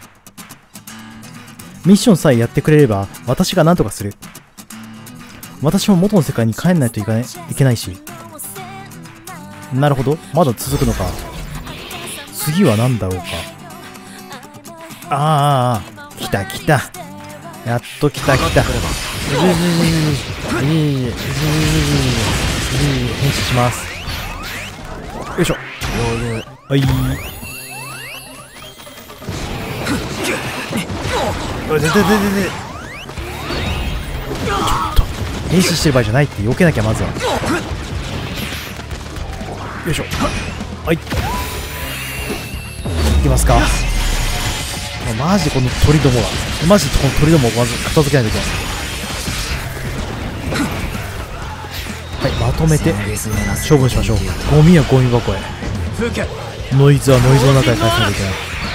ミッションさえやってくれれば私が何とかする。私も元の世界に帰んないといかね、いけないし。なるほど、まだ続くのか。次は何だろうか。ああ、来た来た。やっと来た来た。変身します。よいしょ。はい。おい、ででででで。ちょっと変身してる場合じゃないって避けなきゃまずは。よいしょ。はい。いきますか。マジでこの鳥どもが、マジでこの鳥どもをまず片付けないといけない。はい、まとめて処分しましょう。ゴミはゴミ箱へ。ノイズはノイズの中へ返さないとい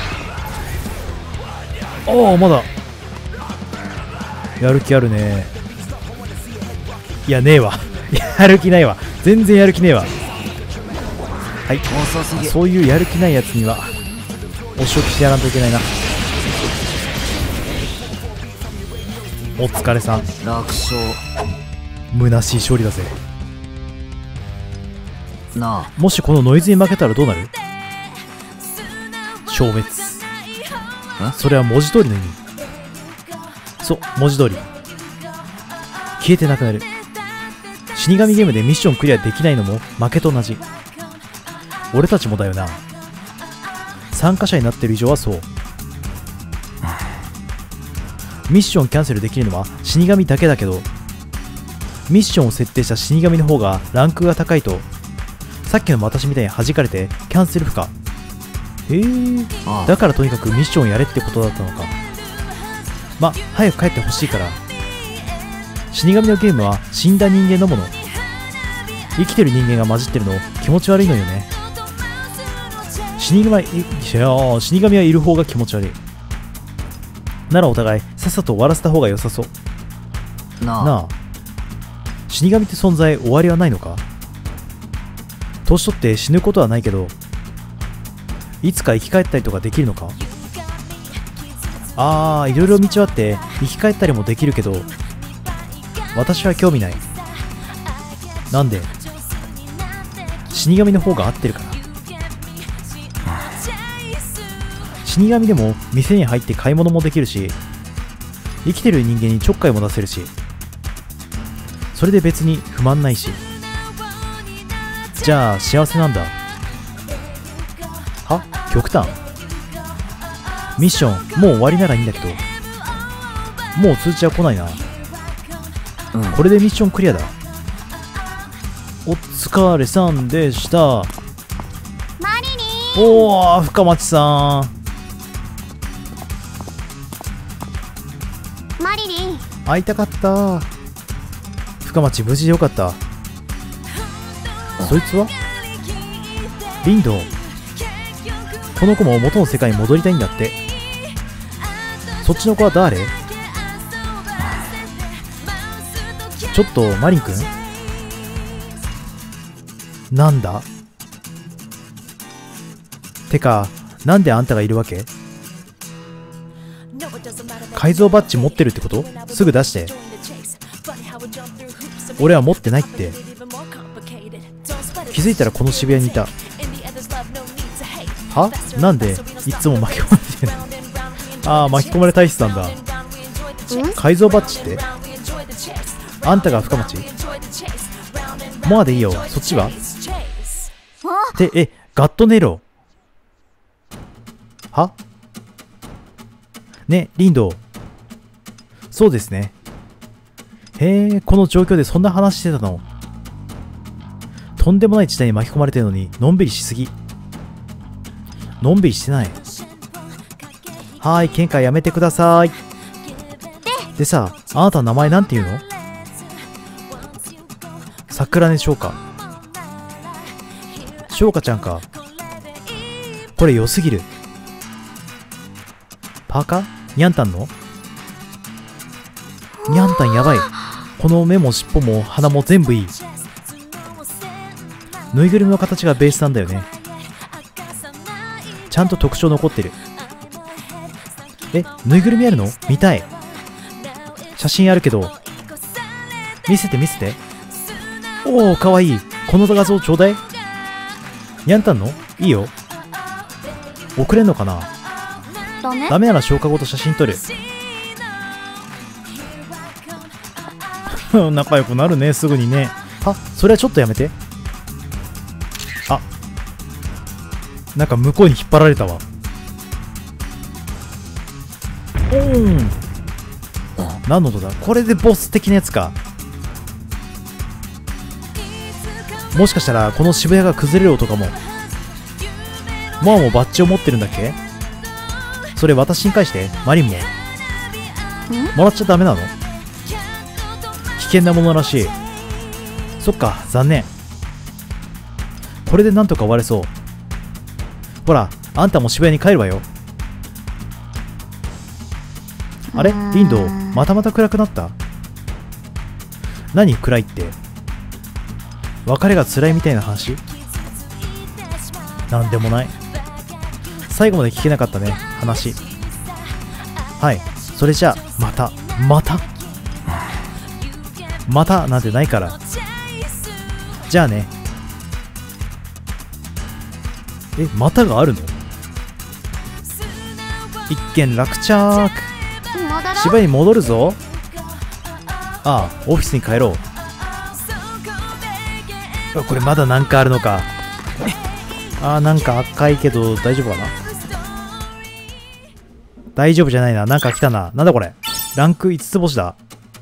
けない。ああ、まだやる気あるね。いや、ねえわ。やる気ないわ。全然やる気ねえわ。はい、そういうやる気ないやつにはお仕置きしてやらんといけないな。お疲れさん。 楽勝。 虚しい勝利だぜ。 なあ、 もしこのノイズに負けたらどうなる？消滅。それは文字通りの意味。そう、文字通り消えてなくなる。死神ゲームでミッションクリアできないのも負けと同じ。俺たちもだよな。参加者になってる以上はそう。ミッションキャンセルできるのは死神だけだけど、ミッションを設定した死神の方がランクが高いと、さっきの私みたいに弾かれてキャンセル不可。へえ、だからとにかくミッションをやれってことだったのか。ま、早く帰ってほしいから。死神のゲームは死んだ人間のもの。生きてる人間が混じってるの気持ち悪いのよね。死神はいや死神はいる方が気持ち悪い。ならお互いさっさと終わらせた方が良さそう。 なあ、 なあ、死神って存在終わりはないのか？年取って死ぬことはないけど、いつか生き返ったりとかできるのか？あー、いろいろ道はあって生き返ったりもできるけど、私は興味ない。なんで？死神の方が合ってるから。死神でも店に入って買い物もできるし、生きてる人間にちょっかいも出せるし、それで別に不満ないし。じゃあ幸せなんだ。は？極端？ミッションもう終わりならいいんだけど、もう通知は来ないな。 うん、 これでミッションクリアだ。お疲れさんでした。 マリリン。 おー、深町さん。 ママリリン。 会いたかった。深町無事でよかった。そいつはリンド。この子も元の世界に戻りたいんだって。そっちの子は誰？ちょっとマリンくんなんだ？てか、なんであんたがいるわけ？改造バッジ持ってるってこと？すぐ出して。俺は持ってないって。気づいたらこの渋谷にいた。は？なんでいつも巻き込まれてるの？ああ、巻き込まれ体質なんだ。改造バッジって？あんたが深町？モアでいいよ。そっちは？って、え、ガットネロは？ね、リンド。そうですね。へえ、この状況でそんな話してたの？とんでもない事態に巻き込まれてるのにのんびりしすぎ。のんびりしてない。はーい、喧嘩やめてください。でさ、あなたの名前なんて言うの？桜根翔花。翔花ちゃんか。これ良すぎる。パーカー？ニャンタンの？ニャンタンやばい。この目も尻尾も鼻も全部いい。ぬいぐるみの形がベースなんだよね。ちゃんと特徴残ってる。え、ぬいぐるみあるの？見たい。写真あるけど。見せて見せて。おお、かわいい。この画像ちょうだい。ニャンタンの？いいよ。送れんのかな？ ダメ？ ダメなら消化ごと写真撮る。仲良くなるね、すぐにね。あ、それはちょっとやめて。あ、なんか向こうに引っ張られたわ。おーん。何の音だ？これでボス的なやつか。もしかしたらこの渋谷が崩れる音かも。モアもバッジを持ってるんだっけ？それ私に返して。マリンももらっちゃダメなの？危険なものらしい。そっか、残念。これでなんとか終われそう。ほら、あんたも渋谷に帰るわよ。あれ？リンド、またまた暗くなった？何暗いって？別れが辛いみたいな話？なんでもない。最後まで聞けなかったね、話。はい、それじゃあ、また、またまたなんてないから。じゃあね。え、またがあるの？一件落着。渋谷に戻るぞ。ああ、オフィスに帰ろう。これまだなんかあるのか。ああ、なんか赤いけど大丈夫かな？大丈夫じゃないな。なんか来たな。なんだこれ。ランクいつつ星だ。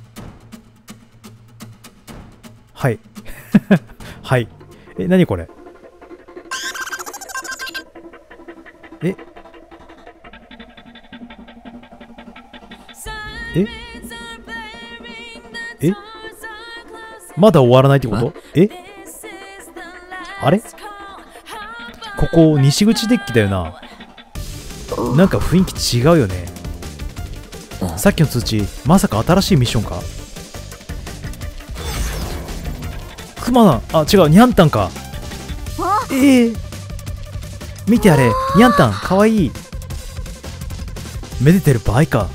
はい。はい。え、なにこれ。えええまだ終わらないってこと？えあれここ西口デッキだよな。なんか雰囲気違うよね。さっきの通知、まさか新しいミッションか？クマナ、あ、違う、ニャンタンか。ええー、見てあれ、ニャンタン、かわいい。めでてる場合か。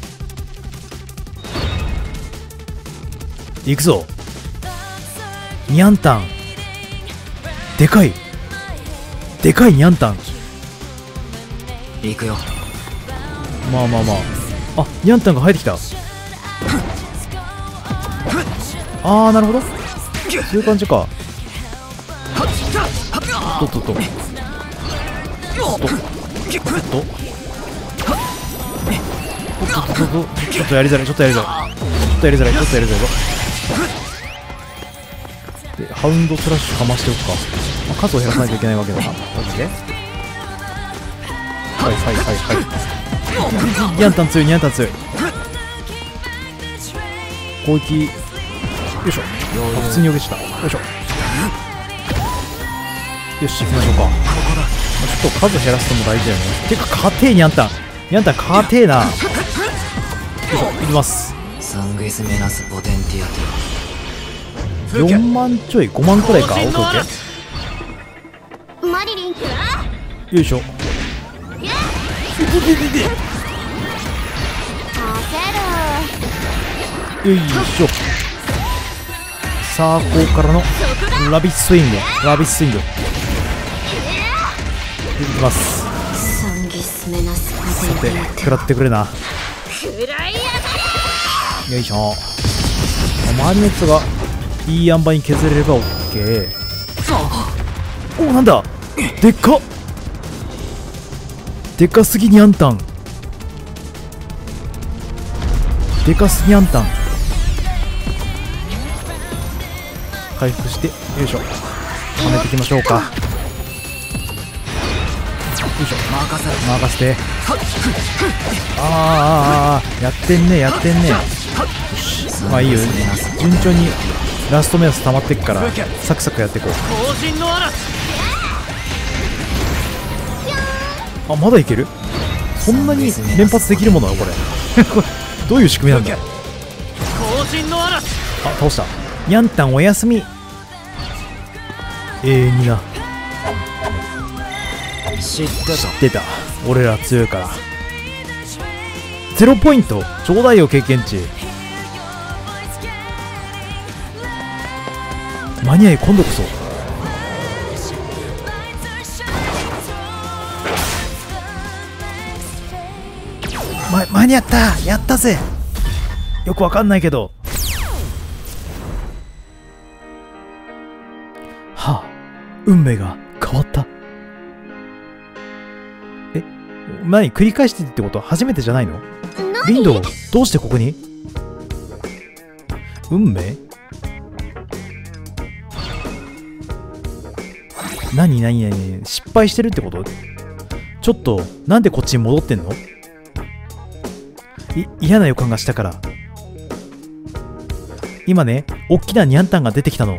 行くぞ。ニャンタン。でかい。でかいニャンタン。 行くよ。 まあまあまあ。あ、ニャンタンが入ってきた。あー、なるほど。そういう感じか。とっとっと。とっと。とっと。とっと。ちょっとやりづらい、ちょっとやりづらい。ちょっとやりづらい、ちょっとやりづらいぞ。で、ハウンドスラッシュかましておくか。まあ、数を減らさないといけないわけだな。マジで？はいはいはいはい。ニャンタン強い、ニャンタン強い。 攻撃、よいしょ。あ、普通に避けちゃった。よいしょ。よし、行きましょうか。ちょっと数減らすのも大事だよね。てか、勝てえにゃんたん。にゃんたん、勝てえな。よいしょ、いきます。 サングイスメナスポテンティアテよんまんちょい、ごまんくらいか。オッケーオッケー。 マリリン、 よいしょ。よいしょ。さあ、ここからのラビッスイング、ラビッスイング。いきます。 サンギスメナスポさて、 テンティアテ食らってくれな。よいしょ。周りのやつがいい塩梅に削れれば OK。 おお、なんだ、でっかっ、でかすぎにゃんたん、でかすぎにゃんたん。回復して、よいしょ、はめていきましょうか。よいしょ、任せて。あーあーあー、やってんね、やってんね。よし、まあいいよ、順調にラストメアス溜まってっからサクサクやっていこう。あ、まだいける。そんなに連発できるものなのこれこれどういう仕組みなんだ。あ、倒した。にゃんたんおやすみ。永遠にな。 知ってた。 知ってた。俺ら強いから。ゼロポイントちょうだいよ、経験値。間に合い、今度こそ。ま、間に合った、やったぜ。よくわかんないけど。はあ、運命が変わった。え、何繰り返してってこと？初めてじゃないの？リンドウ、どうしてここに？運命？何何何失敗してるってこと？ちょっと、なんでこっちに戻ってんの？い、嫌な予感がしたから。今ね、おっきなニャンタンが出てきたの。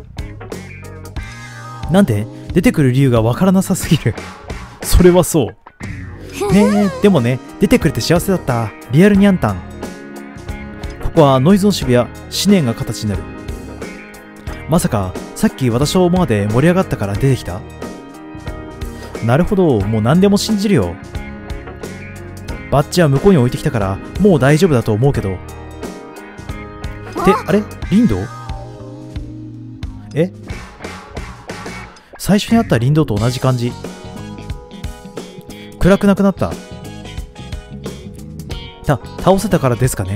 なんで出てくる理由がわからなさすぎる。それはそう。ねえ、でもね、出てくれて幸せだった。リアルニャンタン。ここはノイズの渋谷、思念が形になる。まさか、さっき私と思わで盛り上がったから出てきた？なるほど、もう何でも信じるよ。バッジは向こうに置いてきたから、もう大丈夫だと思うけど。って、あれ？リンドウ？え？最初にあったリンドウと同じ感じ。暗くなくなった。た、倒せたからですかね。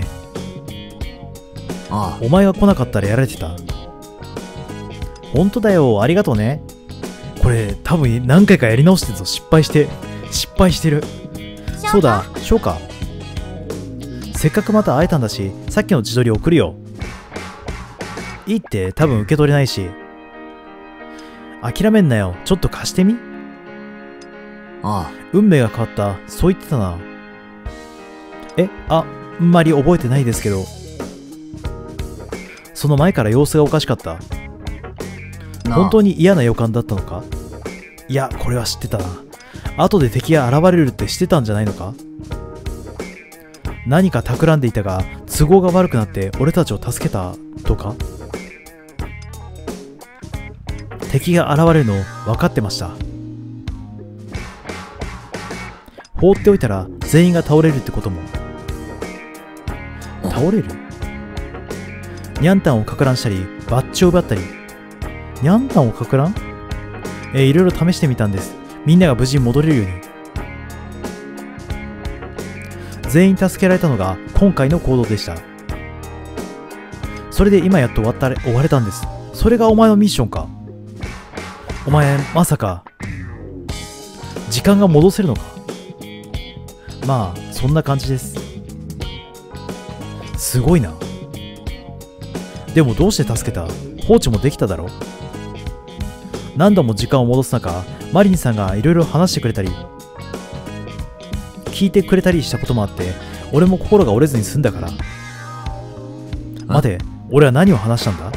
ああ。 お前が来なかったらやられてた。本当だよ、ありがとうね。これ、多分何回かやり直してるぞ。失敗して。失敗してる。そうだ、翔か。せっかくまた会えたんだし、さっきの自撮り送るよ。いいって多分受け取れないし。諦めんなよ、ちょっと貸してみ。 ああ。 運命が変わった、そう言ってたな。え、あ、あんまり覚えてないですけど。その前から様子がおかしかった。本当に嫌な予感だったのか？いや、これは知ってたな。後で敵が現れるって知ってたんじゃないのか？何か企んでいたが、都合が悪くなって俺たちを助けたとか？敵が現れるの分かってました。放っておいたら全員が倒れるってことも。倒れる？ニャンタンをかく乱したり、バッジを奪ったり。ニャンタンをかく乱？えー、いろいろ試してみたんです。みんなが無事に戻れるように。全員助けられたのが今回の行動でした。それで今やっと終わったれ終われたんです。それがお前のミッションか。お前まさか時間が戻せるのか。まあそんな感じです。すごいな。でもどうして助けた？放置もできただろ。何度も時間を戻す中、マリンさんがいろいろ話してくれたり聞いてくれたりしたこともあって、俺も心が折れずに済んだから。待て、 俺は何を話したんだ？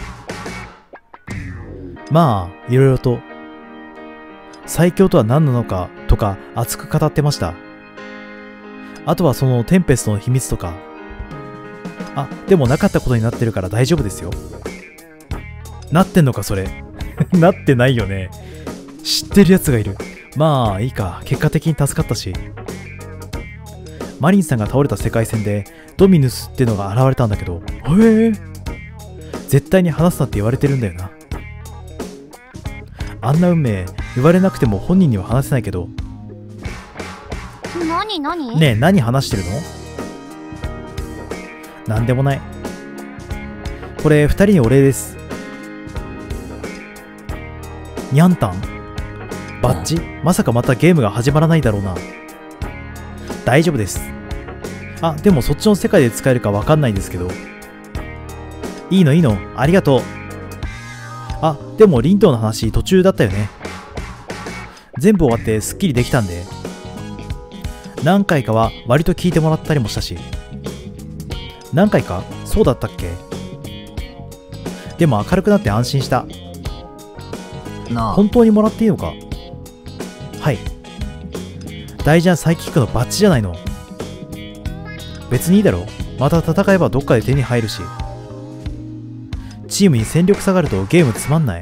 まあ、いろいろと。最強とは何なのかとか熱く語ってました。あとはそのテンペストの秘密とか。あ、でもなかったことになってるから大丈夫ですよ。なってんのかそれ。なってないよね。知ってるやつがいる。まあいいか、結果的に助かったし。マリンさんが倒れた世界線でドミヌスってのが現れたんだけど、へえ、絶対に話すなって言われてるんだよな。あんな運命言われなくても本人には話せないけど。 何何？ ねえ、何話してるの？なんでもない。これふたりにお礼です。にゃんたんバッジ？まさかまたゲームが始まらないだろうな。大丈夫です。あ、でもそっちの世界で使えるかわかんないんですけど。いいのいいの、ありがとう。あ、でもリンドウの話途中だったよね。全部終わってすっきりできたんで。何回かは割と聞いてもらったりもしたし。何回か？そうだったっけ？でも明るくなって安心した。 なあ、 本当にもらっていいのか？はい。大事なサイキックのバッジじゃないの。別にいいだろ。また戦えばどっかで手に入るし。チームに戦力下がるとゲームつまんない。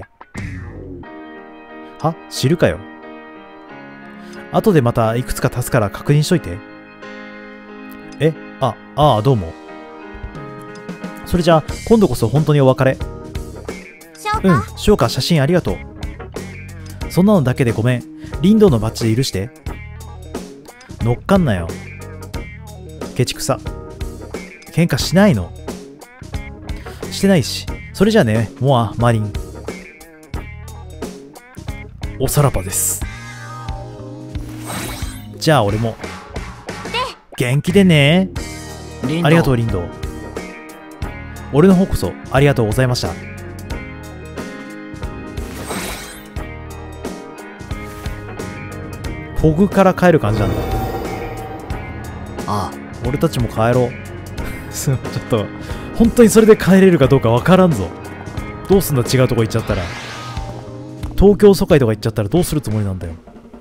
は？知るかよ。後でまたいくつか足すから確認しといて。え？あ、ああ、どうも。それじゃあ今度こそ本当にお別れ。うん、翔歌写真ありがとう。そんなのだけでごめん。リンドウのバッジで許して。乗っかんなよ。ケチくさ。喧嘩しないの？してないし。それじゃあね、モア、マリン。おさらばです。じゃあ俺も。元気でね。ありがとう、リンドウ。俺の方こそありがとうございました。フォグから帰る感じなんだ。 ああ、 俺たちも帰ろう。ちょっと本当にそれで帰れるかどうかわからんぞ。どうすんだ、違うとこ行っちゃったら。東京疎開とか行っちゃったらどうするつもりなんだよ。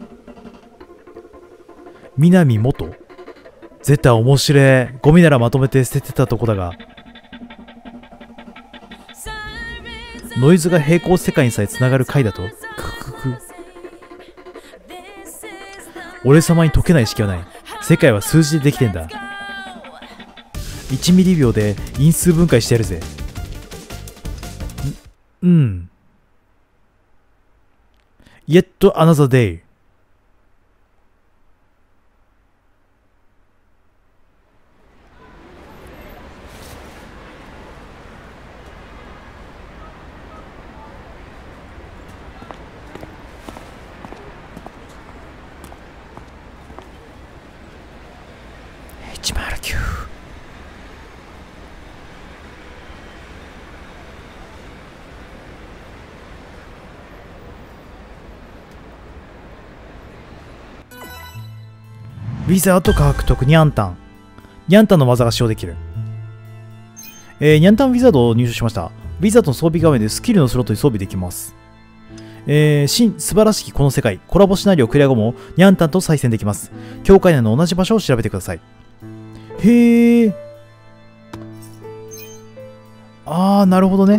南元絶対面白い。ゴミならまとめて捨ててたとこだが。ノイズが平行世界にさえつながる回だと。ククク。俺様に解けない式はない。世界は数字でできてんだ。いちミリ秒で因数分解してやるぜ。ん、うん。Yet another day。いちまるきゅう。ウィザード獲得ニャンタン。ニャンタンの技が使用できる。えー、ニャンタンウィザードを入手しました。ウィザードの装備画面でスキルのスロットに装備できます。えー、新素晴らしきこの世界。コラボシナリオクリア後もニャンタンと再戦できます。境界内の同じ場所を調べてください。へー。あー、なるほどね。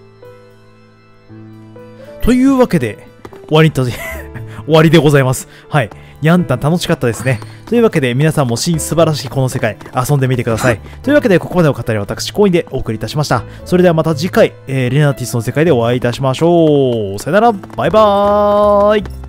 というわけで、終わりと、終わりでございます。はい。ニャンタン楽しかったですね。というわけで皆さんも新素晴らしきこの世界遊んでみてください。というわけでここまでの語りは私、コインでお送りいたしました。それではまた次回、えー、レナティスの世界でお会いいたしましょう。さよなら、バイバーイ。